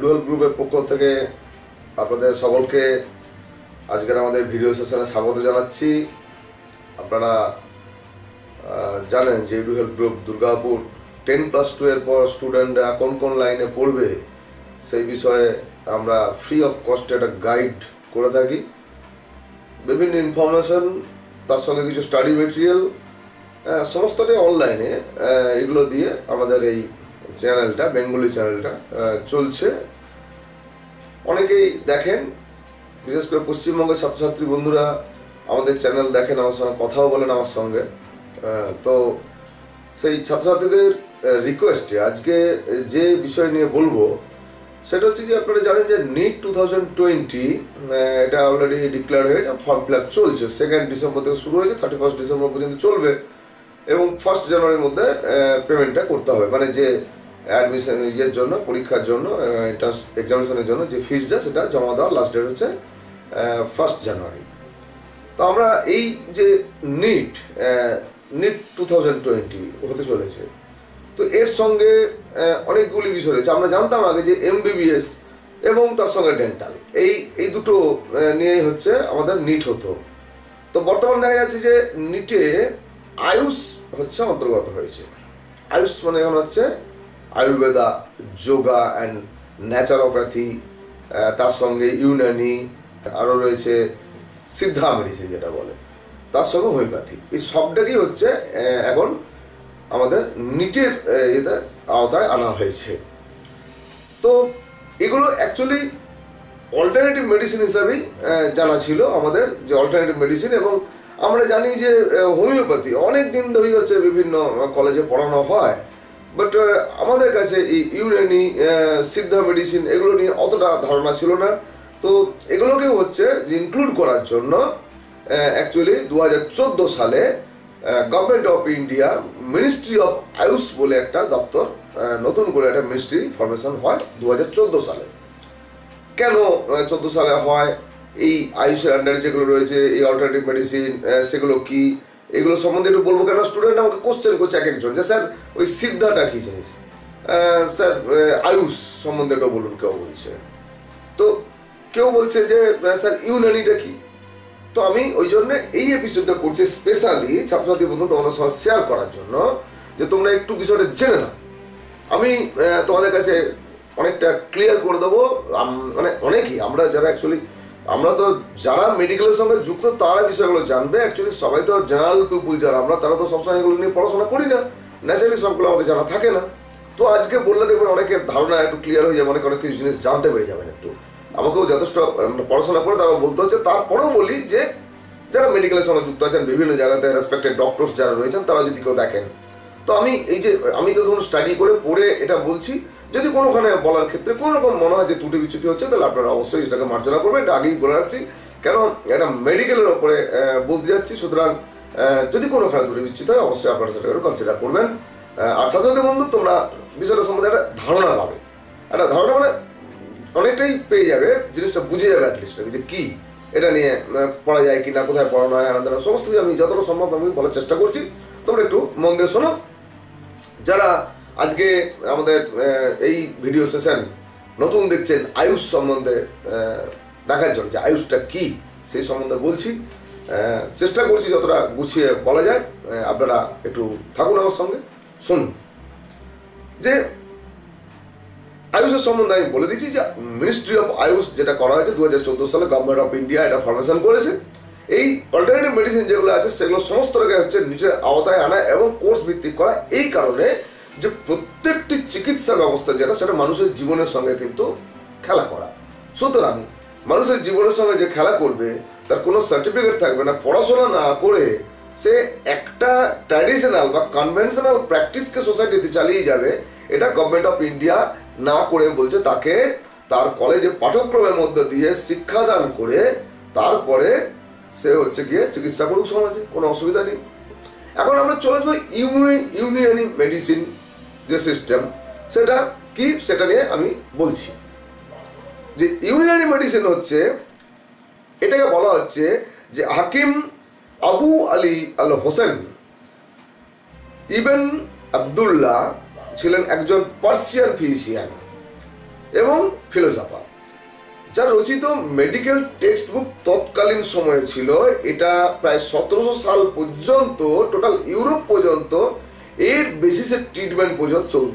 এডুয়াল গ্রুপের পক্ষ থেকে আপনাদের সকলকে আজকের আমাদের ভিডিও সেশনে স্বাগত জানাচ্ছি। আপনারা জানেন যে এডুয়াল গ্রুপ দুর্গাপুর 10+2 এর পর স্টুডেন্টরা কোন কোন লাইনে পড়বে সেই বিষয়ে আমরা ফ্রি অফ কস্টে একটা গাইড করে থাকি। বিভিন্ন ইনফরমেশন, তার সঙ্গে কিছু স্টাডি মেটেরিয়াল, সমস্তটাই অনলাইনে এগুলো দিয়ে আমাদের এই চ্যানেলটা, বেঙ্গলি চ্যানেলটা চলছে। অনেকেই দেখেন, বিশেষ করে পশ্চিমবঙ্গের ছাত্রছাত্রী বন্ধুরা আমাদের চ্যানেল দেখেন, আমার সঙ্গে কথাও বলেন আমার সঙ্গে। তো সেই ছাত্রছাত্রীদের রিকোয়েস্টে আজকে যে বিষয় নিয়ে বলবো সেটা হচ্ছে যে আপনারা জানেন যে নিট 2020 এটা অলরেডি ডিক্লেয়ার হয়ে গেছে, ফর্ম ফিল আপ চলছে। 2 ডিসেম্বর থেকে শুরু হয়েছে, 31 ডিসেম্বর পর্যন্ত চলবে এবং 1 জানুয়ারির মধ্যে পেমেন্টটা করতে হবে। মানে যে অ্যাডমিশন ইয়ের জন্য, পরীক্ষার জন্য, এক্সামিনেশনের জন্য যে ফিজটা সেটা জমা দেওয়ার লাস্ট ডেট হচ্ছে 1 জানুয়ারি। তো আমরা এই যে নিট 2020 হতে চলেছে, তো এর সঙ্গে অনেকগুলি বিষয় রয়েছে। আমরা জানতাম আগে যে MBBS এবং তার সঙ্গে ডেন্টাল এই দুটো নিয়েই হচ্ছে আমাদের নিট হতো। তো বর্তমানে দেখা যাচ্ছে যে নিটে আয়ুষ হচ্ছে অন্তর্গত হয়েছে। আয়ুষ মানে এখন হচ্ছে আয়ুর্বেদা, যোগা অ্যান্ড ন্যাচারোপ্যাথি, তার সঙ্গে ইউনানি, আরও রয়েছে সিদ্ধা মেডিসিন যেটা বলে, তার সঙ্গে হোমিওপ্যাথি। এই সবটাকেই হচ্ছে এখন আমাদের নিটের আওতায় আনা হয়েছে। তো এগুলো অ্যাকচুয়ালি অল্টারনেটিভ মেডিসিন হিসাবেই জানা ছিল আমাদের, যে অল্টারনেটিভ মেডিসিন। এবং আমরা জানি যে হোমিওপ্যাথি অনেক দিন ধরেই হচ্ছে বিভিন্ন কলেজে পড়ানো হয়, বাট আমাদের কাছে এই ইউনানি, সিদ্ধা মেডিসিন এগুলো নিয়ে অতটা ধারণা ছিল না। তো এগুলোকেও হচ্ছে যে ইনক্লুড করার জন্য অ্যাকচুয়ালি 2014 সালে government of India ministry of AYUSH বলে একটা দপ্তর, নতুন করে একটা মিনিস্ট্রি ফরমেশন হয় 2014 সালে। কেন 14 সালে হয়? এই আয়ুষের আন্ডারে যেগুলো রয়েছে, এই অল্টারনেটিভ মেডিসিন, সেগুলো কি, এগুলো সম্বন্ধে একটু বলবো। কেন স্টুডেন্ট আমাকে কোশ্চেন করছে এক একজন, যে স্যার ওই সিদ্ধাটা কি জিনিস, স্যার আয়ুষ সম্বন্ধে একটু বলুন। কেউ বলছে, তো কেউ বলছে যে স্যার ইউনানিটা কি। তো আমি ওই জন্য এই এপিসোডটা করছি স্পেশালি ছাত্রছাত্রী বন্ধু তোমাদের সঙ্গে শেয়ার করার জন্য, যে তোমরা একটু বিষয়টা জেনে নাও। আমি তোমাদের কাছে অনেকটা ক্লিয়ার করে দেবো। মানে অনেকেই আমরা যারা অ্যাকচুয়ালি, আমরা তো যারা মেডিকেলের সঙ্গে যুক্ত তারা বিষয়গুলো জানবে। অ্যাকচুয়ালি সবাই তো জেনারেল পিপুল যারা আমরা, তারা তো সবসময় এগুলো নিয়ে পড়াশোনা করি না, ন্যাচারালি সবগুলো আমাদের জানা থাকে না। তো আজকে বললে দেখবেন অনেকের ধারণা একটু ক্লিয়ার হয়ে যাবে, অনেক কিছু জিনিস জানতে পেরে যাবেন। একটু আমাকেও যথেষ্ট পড়াশোনা করে তারা বলতে হচ্ছে। তারপরেও বলি যে যারা মেডিকেলের সঙ্গে যুক্ত আছেন, বিভিন্ন জায়গাতে রেসপেক্টেড ডক্টরস যারা রয়েছেন, তারা যদি কেউ দেখেন, তো আমি তো ধরুন স্টাডি করে পড়ে এটা বলছি। যদি কোনোখানে বলার ক্ষেত্রে কোনো রকম মনে হয় যে ত্রুটি বিচ্যুতি হচ্ছে, তাহলে আপনারা অবশ্যই সেটাকে মার্জনা করবেন। এটা আগেই বলে রাখছি, কেন এটা মেডিকেলের ওপরে বলতে যাচ্ছি। সুতরাং যদি কোনোখানে ত্রুটি বিচ্যুতি হয়, অবশ্যই আপনারা সেটাকে কনসিডার করবেন। আর ছাত্রছাত্রী বন্ধু, তোমরা বিষয়টা সম্বন্ধে একটা ধারণা পাবে। একটা ধারণা মানে অনেকটাই পেয়ে যাবে, জিনিসটা বুঝে যাবে অ্যাটলিস্ট, যে কী এটা নিয়ে পড়া যায় কি না, কোথায় পড়ানো হয়, আনন্দ সমস্ত কিছু আমি যতটা সম্ভব আমি বলার চেষ্টা করছি। তোমরা একটু মন দিয়ে শোনো। যারা আজকে আমাদের এই ভিডিও সেশন নতুন দেখছেন আয়ুষ সম্বন্ধে দেখার জন্য, যে আয়ুষটা কি সেই সম্বন্ধে বলছি, চেষ্টা করছি যতটা গুছিয়ে বলা যায়। আপনারা একটু থাকুন আমার সঙ্গে, শুনুন। যে আয়ুষের সম্বন্ধে আমি বলে দিচ্ছি, যে মিনিস্ট্রি অফ আয়ুষ যেটা করা হয়েছে 2014 সালে, গভর্নমেন্ট অফ ইন্ডিয়া এটা ফরমেশন করেছে। এই অল্টারনেটিভ মেডিসিন যেগুলো আছে সেগুলো সমস্তটাকে হচ্ছে নিজের আওতায় আনা এবং কোর্স ভিত্তিক করা, এই কারণে যে প্রত্যেকটি চিকিৎসা ব্যবস্থা যেটা, সেটা মানুষের জীবনের সঙ্গে কিন্তু খেলা করা। সুতরাং মানুষের জীবনের সঙ্গে যে খেলা করবে, তার কোনো সার্টিফিকেট থাকবে না। পড়াশোনা না করে সে একটা ট্র্যাডিশনাল বা কনভেনশনাল প্র্যাকটিসকে সোসাইটিতে চালিয়ে যাবে, এটা গভর্নমেন্ট অফ ইন্ডিয়া না করে বলছে তাকে তার কলেজে পাঠ্যক্রমের মধ্যে দিয়ে শিক্ষাদান করে তারপরে সে হচ্ছে গিয়ে চিকিৎসা করুক সমাজে, কোনো অসুবিধা নেই। এখন আমরা চলে যাবো ইউনানি মেডিসিন যে সিস্টেম, সেটা কি সেটা নিয়ে আমি বলছি। যে ইউনানি মেডিসিন হচ্ছে, এটাকে বলা হচ্ছে যে হাকিম আবু আলী আল হোসেন ইবেন আবদুল্লাহ ছিলেন একজন পার্সিয়ান ফিজিশিয়ান। এবং ফিলোসফার, যার রচিত মেডিকেল টেক্সট বুক তৎকালীন সময়ে ছিল। এটা প্রায় 1700 সাল পর্যন্ত টোটাল ইউরোপ পর্যন্ত এর বেসিসে ট্রিটমেন্ট পর্যন্ত চলত।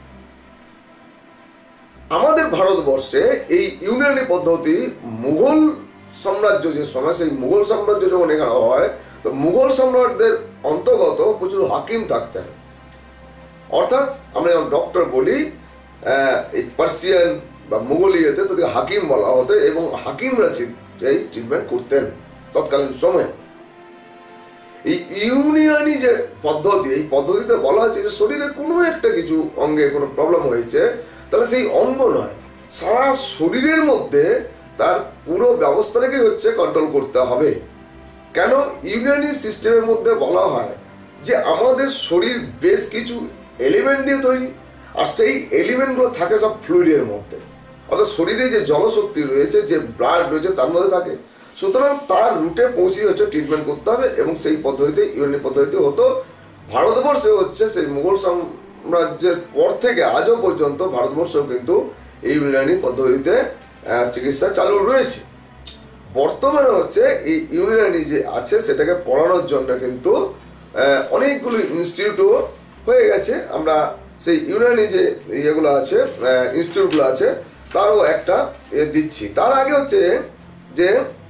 আমাদের ভারতবর্ষে এই ইউনানি পদ্ধতি মুঘল সাম্রাজ্য যে সময়, সেই মুঘল সাম্রাজ্য যখন এখানে হয়, তো মুঘল সম্রাটদের অন্তর্গত প্রচুর হাকিম থাকতেন। অর্থাৎ আমরা যেমন ডক্টর বলি, এই পার্সিয়ান বা মুঘলিয়াতে তাদের হাকিম বলা হতো, এবং হাকিমরা এই ট্রিটমেন্ট করতেন তৎকালীন সময়ে। এই ইউনানি যে পদ্ধতি, এই পদ্ধতিতে বলা হচ্ছে যে শরীরে কোনো একটা কিছু অঙ্গে কোনো প্রবলেম হয়েছে, তাহলে সেই অঙ্গ নয়, সারা শরীরের মধ্যে তার পুরো ব্যবস্থাটাকে হচ্ছে কন্ট্রোল করতে হবে। কেন? ইউনানি সিস্টেমের মধ্যে বলা হয় যে আমাদের শরীর বেশ কিছু এলিমেন্ট দিয়ে তৈরি, আর সেই এলিমেন্টগুলো থাকে সব ফ্লুইডের মধ্যে। অর্থাৎ শরীরে যে জলশক্তি রয়েছে, যে ব্লাড রয়েছে, তার মধ্যে থাকে। সুতরাং তার রুটে পৌঁছে হচ্ছে ট্রিটমেন্ট করতে হবে, এবং সেই পদ্ধতিতে ইউনানি পদ্ধতি হতো। ভারতবর্ষে হচ্ছে সেই মুঘল সাম্রাজ্যের পর থেকে আজও পর্যন্ত ভারতবর্ষেও কিন্তু এই ইউনানি পদ্ধতিতে চিকিৎসা চালু রয়েছে। বর্তমানে হচ্ছে এই ইউনানি যে আছে সেটাকে পড়ানোর জন্য কিন্তু অনেকগুলো ইনস্টিটিউটও হয়ে গেছে। আমরা সেই ইউনানি যে ইয়েগুলো আছে, ইনস্টিটিউটগুলো আছে, তারও একটা দিচ্ছি। তার আগে হচ্ছে যে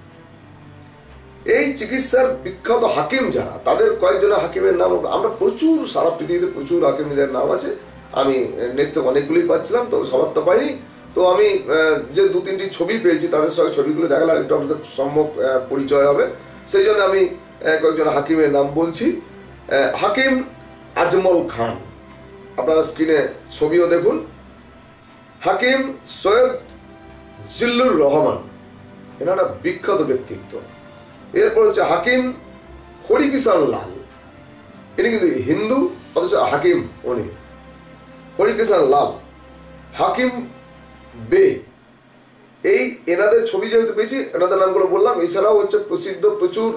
এই চিকিৎসার বিখ্যাত হাকিম যারা, তাদের কয়েকজন হাকিমের নাম আমরা প্রচুর, সারা পৃথিবীতে প্রচুর হাকিমদের নাম আছে। আমি নেট থেকে অনেকগুলোই পাচ্ছিলাম, তো সবার তো পাইনি। তো আমি যে 2-3টি ছবি পেয়েছি, তাদের সঙ্গে ছবিগুলো দেখালে একটু আমাদের সম্যক পরিচয় হবে। সেই জন্য আমি কয়েকজন হাকিমের নাম বলছি। হাকিম আজমল খান, আপনারা স্ক্রিনে ছবিও দেখুন। হাকিম সৈয়দ জিল্লুর রহমান, এনারা বিখ্যাত ব্যক্তিত্ব। এরপর হচ্ছে হাকিম হরিকিষাণ লাল, ইনি কিন্তু হিন্দু অথচ হাকিম, উনি হরিকিষাণ লাল। হাকিম বে, এই এনাদের ছবি যেহেতু পেয়েছি, এনাদের নামগুলো বললাম। এছাড়াও হচ্ছে প্রসিদ্ধ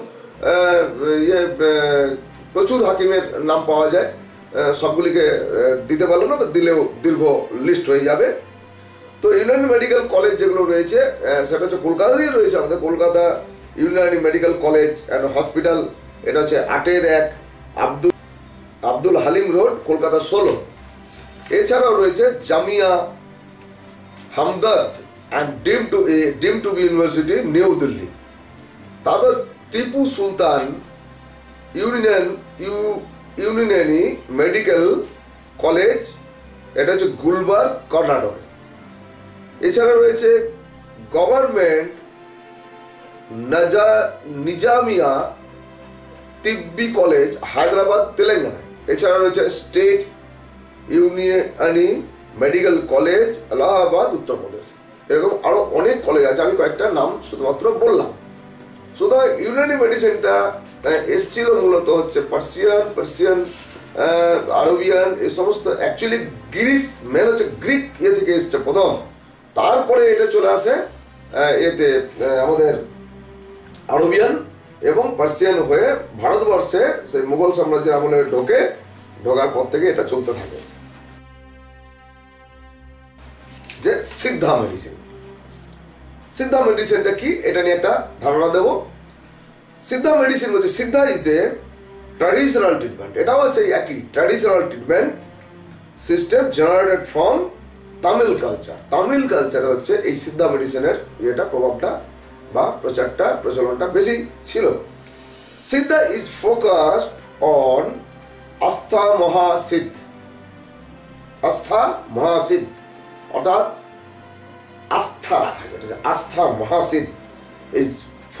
প্রচুর হাকিমের নাম পাওয়া যায়, সবগুলিকে দিতে পারলাম না, দিলেও দীর্ঘ লিস্ট হয়ে যাবে। তো ইউনানি মেডিকেল কলেজ যেগুলো রয়েছে, সেটা হচ্ছে কলকাতাতেই রয়েছে। আমাদের Kolkata Unani medical college and hospital, এটা হচ্ছে 8-1 আব্দুল হালিম রোড, কলকাতা 16। এছাড়াও রয়েছে Jamia Hamdard and deemed to be university, new Delhi. তারপর টিপু সুলতান ইউনানি মেডিকেল কলেজ, এটা হচ্ছে গুলবার্গ, কর্ণাটক। এছাড়া রয়েছে গভর্নমেন্ট নিজামিয়া তিব্বি কলেজ, হায়দ্রাবাদ, তেলেঙ্গানা। এছাড়া রয়েছে state Unani medical college, Allahabad, Uttar Pradesh. এরকম আরো অনেক কলেজ আছে, আমি কয়েকটা নাম শুধুমাত্র বললাম। সুতরাং ইউনানি মেডিসিনটা এসছিল মূলত হচ্ছে পার্সিয়ান, আরবিয়ান, এই সমস্ত অ্যাকচুয়ালি গ্রিস, মেন হচ্ছে গ্রিক ইয়ে থেকে এসছে প্রথম। তারপরে এটা চলে আসে এতে আমাদের আরবিয়ান এবং পার্সিয়ান হয়ে ভারতবর্ষে সেই মুঘল সাম্রাজ্যের আমলে ঢোকার পর থেকে এটা চলতে থাকে। যে সিদ্ধা মেডিসিন, সিদ্ধা মেডিসিনটা কি, এটা নিয়ে একটা ধারণা দেব। সিদ্ধা মেডিসিন বলছে, Siddha is a traditional treatment. এটাও সেই একই traditional treatment system generated from Tamil culture. Tamil কালচারে হচ্ছে এই সিদ্ধা মেডিসিনের ইয়েটা, প্রভাবটা বা প্রচলনটা বেশি ছিল। সিদ্ধা ইজ ফোকাসড অন আস্থা মহাসিদ্ধ, অর্থাৎ আস্থা রাখা, যেটা আস্থা Mahasiddha is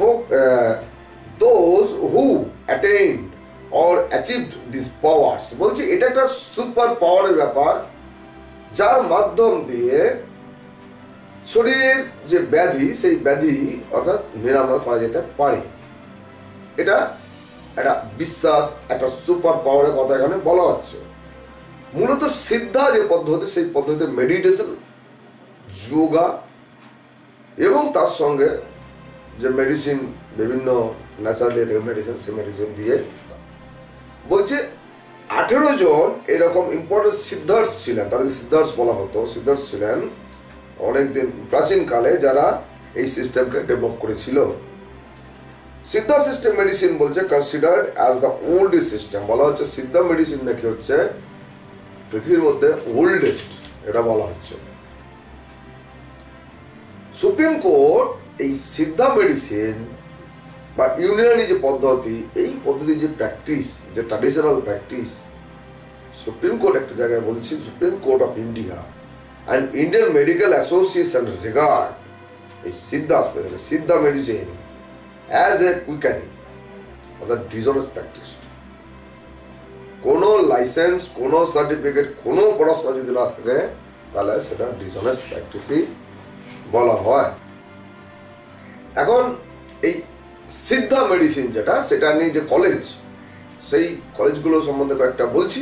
those who attained or achieved these powers। বলছি এটা একটা সুপার পাওয়ারের ব্যাপার, যার মাধ্যম দিয়ে শরীরের যে ব্যাধি, সেই ব্যাধি অর্থাৎ নিরাময় করা যেতে পারে। এটা একটা বিশ্বাস, একটা সুপার পাওয়ারের কথা এখানে বলা হচ্ছে। মূলত সিদ্ধা যে পদ্ধতি, সেই পদ্ধতিতে মেডিটেশন, যোগা এবং তার সঙ্গে যে মেডিসিন, বিভিন্ন ন্যাচারালি থেকে মেডিসিন, সেই মেডিসিন দিয়ে বলছে 18 জন এরকম ইম্পর্টেন্ট সিদ্ধার্থ ছিলেন, তাদেরকে সিদ্ধার্থ বলা হতো। সিদ্ধার্থ ছিলেন অনেকদিন প্রাচীনকালে যারা এই সিস্টেমকে ডেভেলপ করেছিল। সিদ্ধা সিস্টেম মেডিসিন বলছে considered as the oldest system, বলা হচ্ছে সিদ্ধা মেডিসিন নাকি হচ্ছে পৃথিবীর মধ্যে ওল্ডেস্ট, এটা বলা হচ্ছে। সুপ্রিম কোর্ট এই সিদ্ধা মেডিসিন বা ইউনানি যে পদ্ধতি, এই পদ্ধতি যে প্র্যাকটিস, যে ট্র্যাডিশনাল প্র্যাকটিস, সুপ্রিম কোর্ট একটা জায়গায় বলছে supreme court of India and Indian medical association regard এই Siddha specially Siddha medicine as a quackery অর্থাৎ ডিসঅনেস্ট প্র্যাকটিস। কোনো লাইসেন্স, কোনো সার্টিফিকেট, কোনো পড়াশোনা যদি না থাকে তাহলে সেটা ডিসঅনেস্ট প্র্যাকটিসই বলা হয়। এখন এই সিদ্ধা মেডিসিন যেটা, সেটা নিয়ে যে কলেজ, সেই কলেজগুলো সম্বন্ধে কয়েকটা বলছি।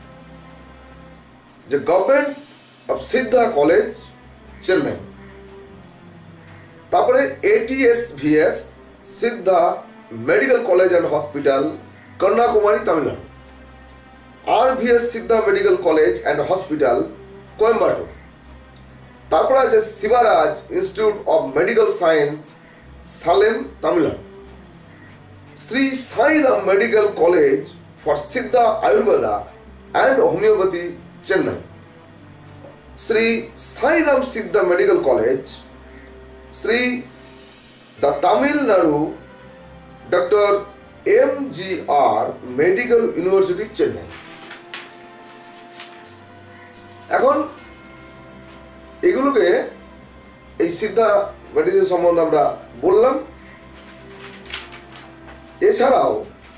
যে government of Siddha college Chennai, তারপরে ATSVS Siddha medical college and hospital Kanyakumari Tamil Nadu, RVS Siddha medical college and hospital Coimbatore, তারপরে আছে Shivaraj institute of medical science Salem Tamil Nadu, Shri Sairam medical college for Siddha Ayurveda and homoeopathy Chennai, Shri Sairam Siddha medical college, Shri the Tamil Nadu doctor MGR medical university Chennai. এখন এগুলোকে এই সিদ্ধা মেডিসিন সম্বন্ধে আমরা বললাম। এছাড়াও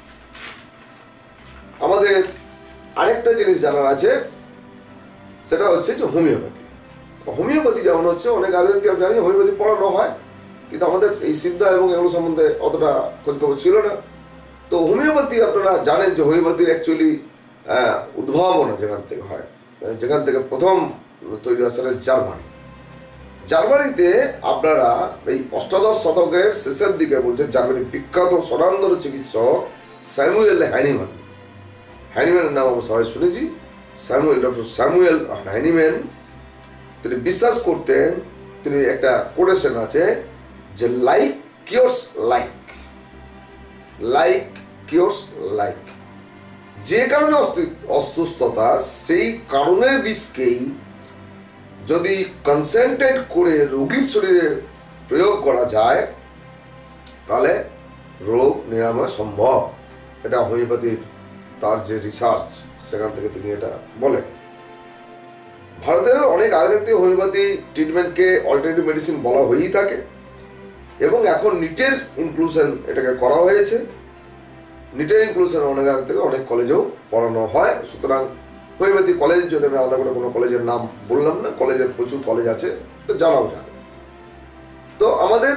আমাদের আরেকটা জিনিস জানার আছে, সেটা হচ্ছে যে হোমিওপ্যাথি। হোমিওপ্যাথি যেমন হচ্ছে অনেক আগে থেকে আমি জানি হোমিওপ্যাথি পড়ানো হয়, কিন্তু আমাদের এই সিদ্ধা এবং এগুলো সম্বন্ধে অতটা খোঁজখবর ছিল না। তো হোমিওপ্যাথি আপনারা জানেন যে হোমিওপ্যাথির অ্যাকচুয়ালি উদ্ভাবনা যেখান থেকে হয়, যেখান থেকে প্রথম তৈরি হচ্ছে জার্মানি। জার্মানিতে আপনারা এই অষ্টাদশ শতকের শেষের দিকে বলছে জার্মানির বিখ্যাত স্বনামধন্য চিকিৎসক স্যামুয়েল হ্যানিম্যান, হ্যানিম্যানের নাম আমরা সবাই শুনেছি, ডক্টর স্যামুয়েল হ্যানিম্যান, তিনি বিশ্বাস করতেন, তিনি একটা কোটেশন আছে যে like cures like, like cures like, যে কারণে অসুস্থতা সেই কারণের বিষকেই যদি কনসেন্ট্রেট করে রোগীর শরীরে প্রয়োগ করা যায় তাহলে রোগ নিরাময় সম্ভব। এটা হোমিওপ্যাথির তার যে রিসার্চ, সেখান থেকে তিনি এটা বলেন। ভারতে অনেক আগে থেকে হোমিওপ্যাথি ট্রিটমেন্টকে অল্টারনেটিভ মেডিসিন বলা হয়েই থাকে, এবং এখন নিটের ইনক্লুশন এটাকে করা হয়েছে। নিটের ইনক্লুশন অনেক আগে থেকে অনেক কলেজেও পড়ানো হয়। সুতরাং হোমিওপ্যাথি কলেজ জন্য আমি আলাদা করে কোনো কলেজের নাম বললাম না, কলেজের প্রচুর কলেজ আছে, তো জানাও জানে। তো আমাদের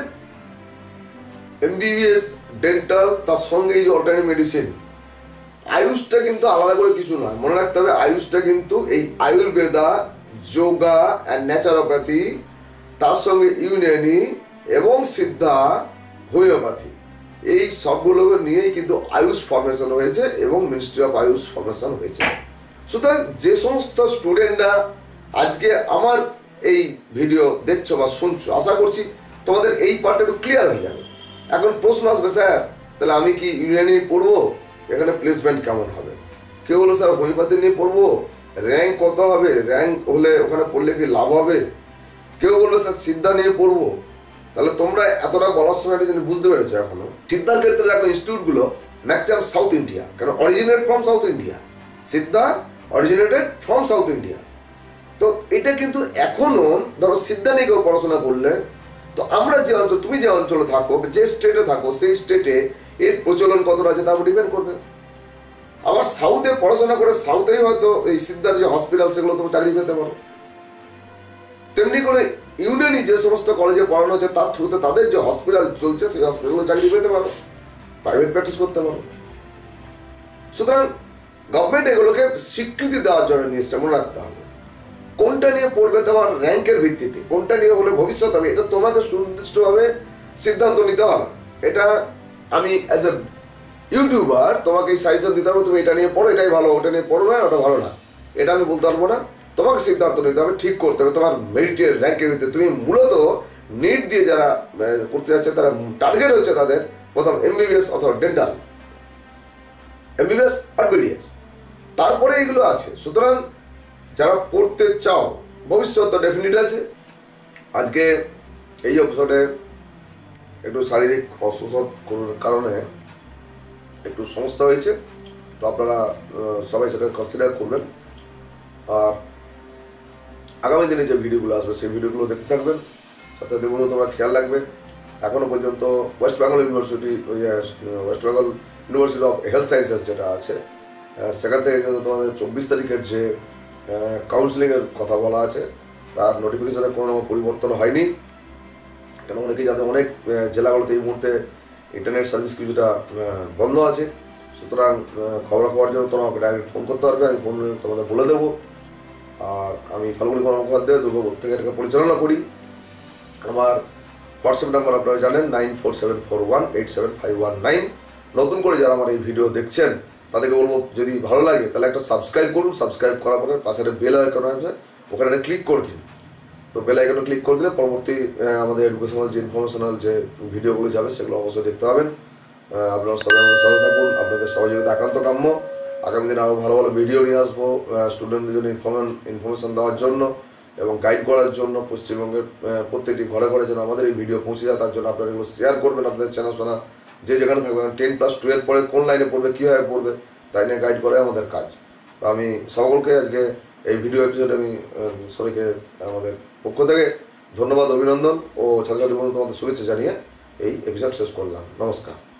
MBBS ডেন্টাল, তার সঙ্গে এই যে অল্টারনেটিভ মেডিসিন, আয়ুষটা কিন্তু আলাদা করে কিছু নয়, মনে রাখতে হবে। আয়ুষটা কিন্তু এই আয়ুর্বেদা, যোগা অ্যান্ড ন্যাচারোপ্যাথি, তার সঙ্গে ইউনানি এবং সিদ্ধা, হোমিওপ্যাথি, এই সবগুলোকে নিয়েই কিন্তু আয়ুষ ফরমেশন হয়েছে এবং মিনিস্ট্রি অফ আয়ুষ ফরমেশন হয়েছে। সুতরাং যে সমস্ত স্টুডেন্টরা আজকে আমার এই ভিডিও দেখছো বা শুনছো, আশা করছি তোমাদের এই পার্টটা একটু ক্লিয়ার হয়ে যাবে। এখন প্রশ্ন আসবে, স্যার তাহলে আমি কি ইউনানি পড়বো, এখানে প্লেসমেন্ট কেমন হবে? কেউ বলো স্যার হোমিওপ্যাথি নিয়ে পড়বো, র্যাঙ্ক কত হবে, র্যাঙ্ক হলে ওখানে পড়লে কি লাভ হবে? কেউ বলবে স্যার সিদ্ধা নিয়ে পড়বো। তাহলে তোমরা এতটা বলার সময় একটা জিনিস বুঝতে পেরেছো, এখনো সিদ্ধার ক্ষেত্রে দেখো ইনস্টিটিউটগুলো ম্যাক্সিমাম সাউথ ইন্ডিয়া, কেন originate from south India, Siddha originated from south India. তো এটা কিন্তু এখনো ধরো সিদ্ধা নিয়ে কেউ পড়াশোনা করলে, তো আমরা যে অঞ্চল, তুমি যে অঞ্চলে থাকো, যে স্টেটে থাকো, সেই স্টেটে এর প্রচলন কতটা আছে তার উপর ডিপেন্ড করবে। আবার সাউথে পড়াশোনা করে সাউথেই হয়তো এই সিদ্ধার যে হসপিটাল, সেগুলো তুমি চাকরি পেতে পারো। তেমনি করে ইউনানি যে সমস্ত কলেজে পড়ানো হচ্ছে তার থ্রুতে তাদের যে হসপিটাল চলছে, সেই হসপিটালে চাকরি পেতে পারো, প্রাইভেট প্র্যাকটিস করতে পারো। সুতরাং গভর্নমেন্ট এগুলোকে স্বীকৃতি দেওয়ার জন্য নিয়ে এসছে, মনে রাখতে হবে। কোনটা নিয়ে পড়বে তোমার র্যাঙ্কের ভিত্তিতে, কোনটা নিয়ে হলে ভবিষ্যৎ হবে, এটা তোমাকে সুনির্দিষ্টভাবে সিদ্ধান্ত নিতে হবে। এটা আমি অ্যাজ এ ইউটিউবার তোমাকে সাজেশন দিতে পারবো, তুমি এটা নিয়ে পড়ো, এটাই ভালো, ওটা নিয়ে পড়ো না, ওটা ভালো না, এটা আমি বলতে পারবো না। তোমাকে সিদ্ধান্ত নিতে হবে, ঠিক করতে হবে তোমার মেরিটের র্যাঙ্কের ভিত্তিতে। তুমি মূলত নিট দিয়ে যারা করতে যাচ্ছে তারা টার্গেট হচ্ছে তাদের প্রথম এমবিবিএস অথবা ডেন্টাল, এমবিবিএস আর বিডিএস, তারপরে এগুলো আছে। সুতরাং যারা পড়তে চাও ভবিষ্যৎ তো ডেফিনিট আছে। আজকে এই এপিসোডে একটু শারীরিক অসুস্থতার কারণে একটু সমস্যা হয়েছে, তো আপনারা সবাই সেটা কনসিডার করবেন। আর আগামী দিনে যে ভিডিওগুলো আসবে সেই ভিডিওগুলো দেখতে থাকবেন, সাথে দেখুন তোমরা খেয়াল রাখবে। এখনও পর্যন্ত west Bengal university of health sciences যেটা আছে সেখান থেকে কিন্তু তোমাদের 24 তারিখের যে কাউন্সিলিংয়ের কথা বলা আছে তার নোটিফিকেশনে কোনো পরিবর্তন হয়নি। কেন অনেকেই যাতে অনেক জেলাগুলোতে এই মুহূর্তে ইন্টারনেট সার্ভিস কিছুটা বন্ধ আছে। সুতরাং খবরাখবর জন্য তোমরা আমাকে ডাইরেক্ট ফোন করতে পারবে, আমি ফোন তোমাদের বলে দেবো। আর আমি ফাল্গুনী কর্মকর্তা দুর্গাপুর থেকে এটাকে পরিচালনা করি। আমার হোয়াটসঅ্যাপ নাম্বার আপনারা জানেন 9474187519। নতুন করে যারা আমার এই ভিডিও দেখছেন তাদেরকে বলবো যদি ভালো লাগে তাহলে একটা সাবস্ক্রাইব করুন। সাবস্ক্রাইব করার পরে পাশে একটা বেল আইকন আছে, ওখানে একটা ক্লিক করে দিন। তো বেল আইকনে ক্লিক করে দিলে পরবর্তী আমাদের এডুকেশনাল যে ইনফরমেশনাল যে ভিডিওগুলো যাবে সেগুলো অবশ্যই দেখতে পাবেন। আপনারা সবাই আমাদের সাথে থাকুন, আপনাদের সহযোগিতা একান্ত কাম্য। আগামী দিনে আরও ভালো ভালো ভিডিও নিয়ে আসবো স্টুডেন্টদের জন্য ইনফরমেশন দেওয়ার জন্য এবং গাইড করার জন্য। পশ্চিমবঙ্গের প্রত্যেকটি ঘরে ঘরে যেন আমাদের এই ভিডিও পৌঁছে যায় তার জন্য আপনারা এগুলো শেয়ার করবেন। আপনাদের চেনাশোনা যে যেখানে থাকবে 10+12 পরে কোন লাইনে পড়বে, কীভাবে পড়বে তাই নিয়ে গাইড করে আমাদের কাজ। তো আমি সকলকে আজকে এই ভিডিও এপিসোডে আমি সবাইকে আমাদের পক্ষ থেকে ধন্যবাদ, অভিনন্দন ও ছাত্রছাত্রী বন্ধু তোমাদের শুভেচ্ছা জানিয়ে এই এপিসোড শেষ করলাম। নমস্কার।